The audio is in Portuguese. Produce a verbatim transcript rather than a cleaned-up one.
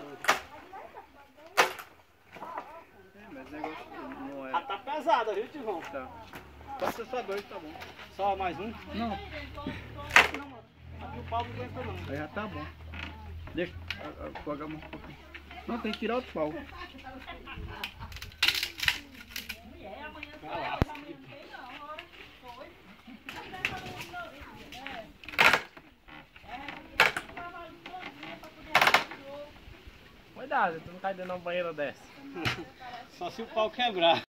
É, mas o negócio não é... Ah, tá pesada, viu, Tivão? Tá. Pode ser só dois, tá bom. Só mais um? Não, Aqui o pau não aguenta não. aí já tá bom. Deixa, apagar um pouquinho. Não, tem que tirar outro pau. Cuidado, tu não cai dentro de uma banheira dessa. Só se o pau quebrar.